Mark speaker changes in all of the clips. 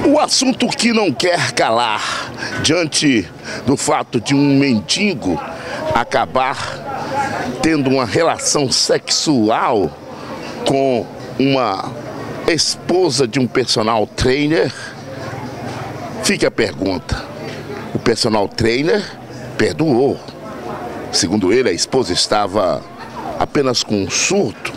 Speaker 1: O assunto que não quer calar, diante do fato de um mendigo acabar tendo uma relação sexual com uma esposa de um personal trainer, fica a pergunta: o personal trainer perdoou? Segundo ele, a esposa estava apenas com um surto.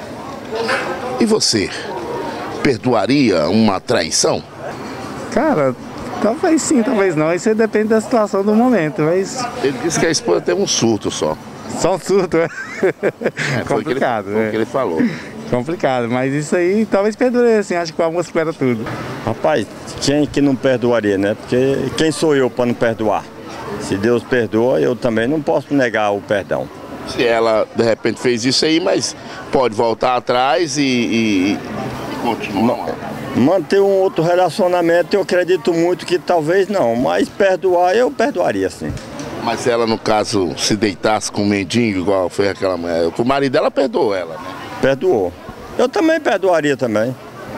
Speaker 1: E você, perdoaria uma traição?
Speaker 2: Cara, talvez sim, talvez não. Isso aí depende da situação do momento, mas...
Speaker 1: Ele disse que a esposa teve um surto só.
Speaker 2: Só um surto, é?
Speaker 1: Complicado, foi o que ele falou.
Speaker 2: Complicado, mas isso aí talvez perdoe, assim, acho que o amor supera tudo.
Speaker 3: Rapaz, quem que não perdoaria, né? Porque quem sou eu para não perdoar? Se Deus perdoa, eu também não posso negar o perdão.
Speaker 1: Se ela, de repente, fez isso aí, mas pode voltar atrás e continuar.
Speaker 3: Manter um outro relacionamento, eu acredito muito que talvez não, mas perdoar, eu perdoaria sim.
Speaker 1: Mas ela, no caso, se deitasse com um mendigo, igual foi aquela mulher, o marido dela perdoou ela, né?
Speaker 3: Perdoou. Eu também perdoaria também.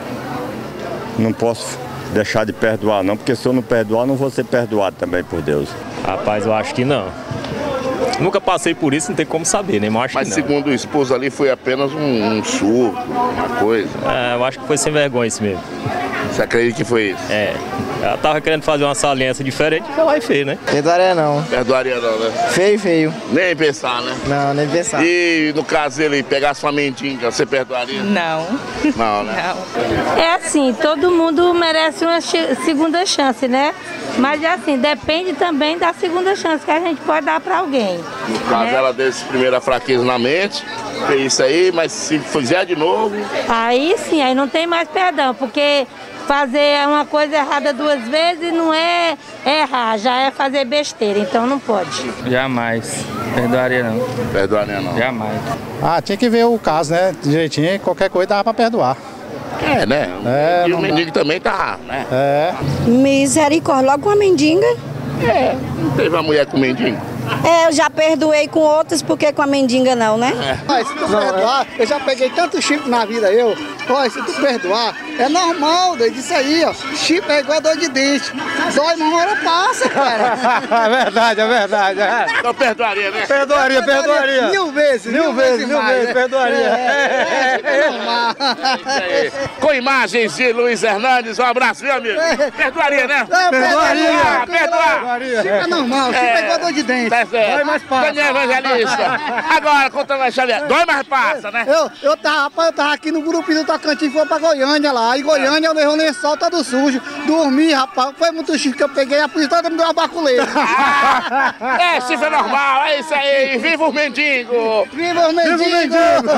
Speaker 3: Não posso deixar de perdoar não, porque se eu não perdoar, não vou ser perdoado também por Deus.
Speaker 4: Rapaz, eu acho que não. Nunca passei por isso, não tem como saber, né?
Speaker 1: Mas segundo o esposo ali, foi apenas um surto, uma coisa.
Speaker 4: É, eu acho que foi sem vergonha isso mesmo.
Speaker 1: Você acredita que foi isso?
Speaker 4: É. Ela tava querendo fazer uma saliência diferente, foi lá e fez, né?
Speaker 5: Perdoaria não.
Speaker 1: Perdoaria não, né?
Speaker 5: Feio, feio.
Speaker 1: Nem pensar, né?
Speaker 5: Não, nem pensar.
Speaker 1: E no caso ele pegasse uma mendiga, você perdoaria?
Speaker 6: Não.
Speaker 1: Não, né?
Speaker 6: Não. É assim, todo mundo merece uma segunda chance, né? Mas é assim, depende também da segunda chance que a gente pode dar para alguém.
Speaker 1: No caso ela deu essa primeira fraqueza na mente, fez isso aí, mas se fizer de novo...
Speaker 6: Aí sim, aí não tem mais perdão, porque fazer uma coisa errada duas vezes não é errar, já é fazer besteira, então não pode.
Speaker 2: Jamais. Perdoaria não.
Speaker 1: Perdoaria não.
Speaker 2: Jamais.
Speaker 7: Tinha que ver o caso, né? Direitinho, qualquer coisa dava pra perdoar.
Speaker 1: É, né? E o mendigo também tá, né?
Speaker 7: É.
Speaker 8: Misericórdia, logo com a mendiga.
Speaker 1: É, não teve uma mulher com mendigo?
Speaker 8: É, eu já perdoei com outras, porque com a mendiga não, né?
Speaker 9: Mas se tu perdoar, eu já peguei tanto chifre na vida, se tu perdoar, é normal, doido, isso aí, ó. Chifre é igual dor de dente. Dói, mas uma hora passa, cara.
Speaker 7: É verdade, é verdade. É.
Speaker 1: Então perdoaria, né?
Speaker 7: Perdoaria.
Speaker 9: Mil vezes,
Speaker 7: perdoaria.
Speaker 9: É normal.
Speaker 1: Com imagens de Luiz Hernandes, um abraço, meu amigo. Perdoaria, né?
Speaker 9: Perdoaria. Chifre é normal, chifre é igual dor de dente.
Speaker 1: Tá certo.
Speaker 9: Dói, mas passa.
Speaker 1: Daniel Evangelista. Agora, conta mais, Xavier. Dói, mas passa, né?
Speaker 9: Eu tava aqui no grupo do Tocantins, foi pra Goiânia lá. E Goiânia, eu levei um lençol todo sujo. Dormi, rapaz. Foi muito chifre que eu peguei. A polícia toda me deu uma baculeira.
Speaker 1: Chifre é normal, é isso aí. Viva os mendigos.
Speaker 9: Viva os mendigos.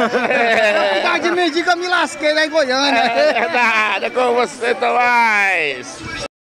Speaker 9: Por de mendigo eu me lasquei lá em Goiânia.
Speaker 1: É verdade, é com você, Tomás.